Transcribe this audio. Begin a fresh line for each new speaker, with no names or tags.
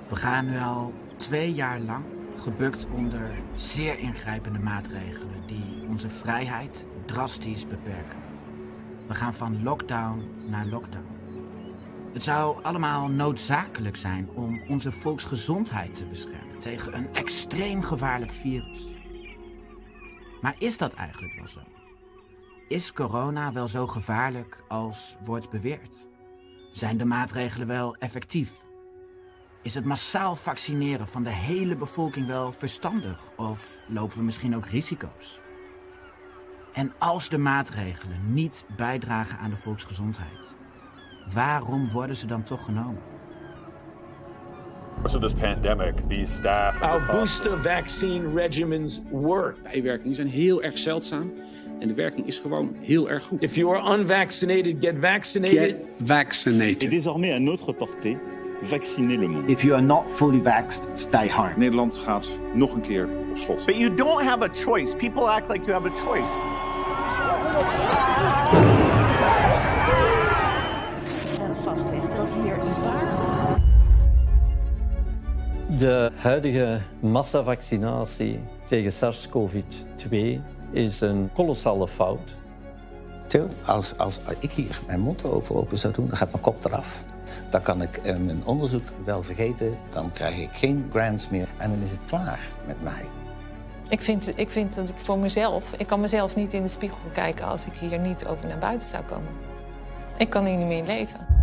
We gaan nu al 2 jaar lang gebukt onder zeer ingrijpende maatregelen die onze vrijheid drastisch beperken. We gaan van lockdown naar lockdown. Het zou allemaal noodzakelijk zijn om onze volksgezondheid te beschermen tegen een extreem gevaarlijk virus. Maar is dat eigenlijk wel zo? Is corona wel zo gevaarlijk als wordt beweerd? Zijn de maatregelen wel effectief? Is het massaal vaccineren van de hele bevolking wel verstandig? Of lopen we misschien ook risico's? En als de maatregelen niet bijdragen aan de volksgezondheid, waarom worden ze dan toch genomen?
Of this pandemic, these staff.
Our booster vaccine regimens work.
Bijwerkingen zijn heel erg zeldzaam en de werking is gewoon heel erg goed.
If you are unvaccinated, get vaccinated.
Get vaccinated.
Et désormais à notre portée, vacciner le monde.
If you are not fully vaxxed, stay home.
Nederland gaat nog een keer op slot.
But you don't have a choice. People act like you have a choice.
Vastlegt dat hier zwaar.
De huidige massavaccinatie tegen SARS-CoV-2 is een kolossale fout.
Als ik hier mijn mond over open zou doen, dan gaat mijn kop eraf. Dan kan ik mijn onderzoek wel vergeten, dan krijg ik geen grants meer en dan is het klaar met mij.
Ik vind dat ik voor mezelf, ik kan mezelf niet in de spiegel kijken als ik hier niet over naar buiten zou komen. Ik kan hier niet meer leven.